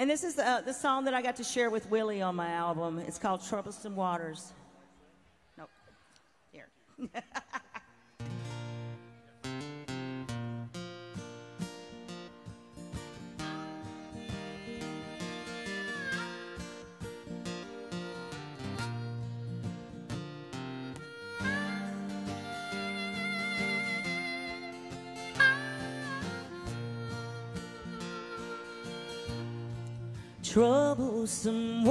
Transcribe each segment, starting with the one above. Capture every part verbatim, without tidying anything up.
And this is uh, the song that I got to share with Willie on my album. It's called Troublesome Waters. Nope. Here. Troublesome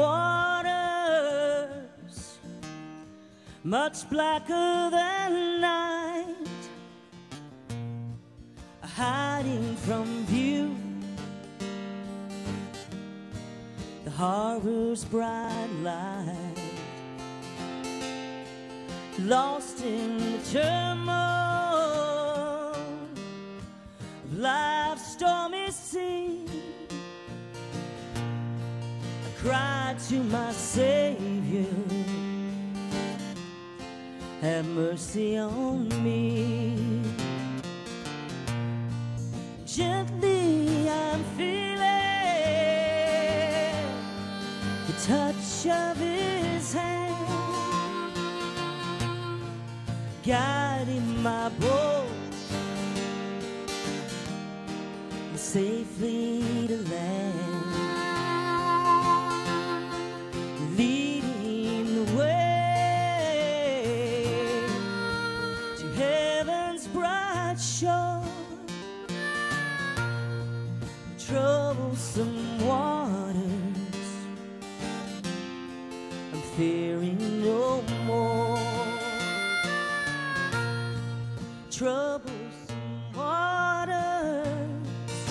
waters, much blacker than night, hiding from view the harbor's bright light, lost in the turmoil of life's stormy sea. Cried to my Savior, have mercy on me. Gently I'm feeling the touch of His hand, guiding my boat safely to land. Leading the way to heaven's bright shore, troublesome waters, I'm fearing no more. Troublesome waters,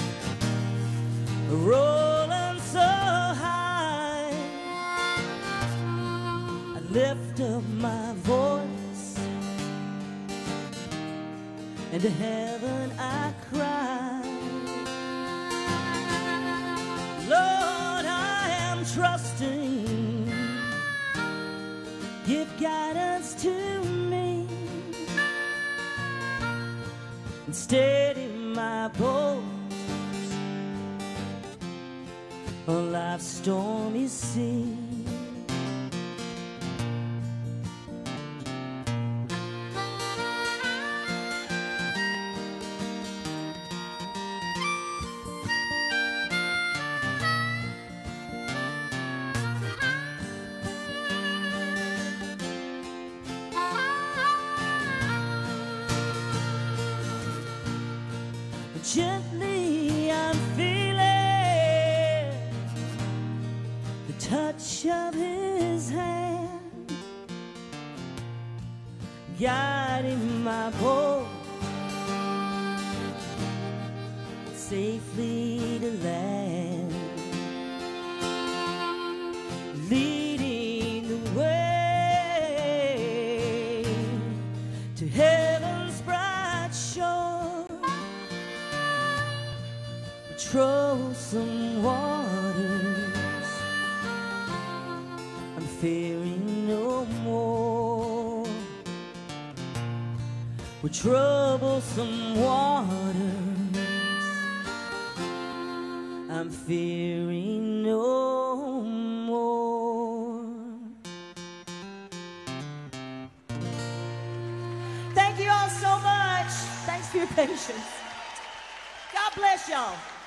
rolling so high, lift up my voice, and to heaven I cry, Lord, I am trusting, give guidance to me, and steady my boat on life's stormy sea. Gently I'm feeling the touch of His hand, guiding my boat safely to land, leading the way to heaven's bright shore. Troublesome waters, I'm fearing no more. With troublesome waters, I'm fearing no more. Thank you all so much. Thanks for your patience. God bless y'all.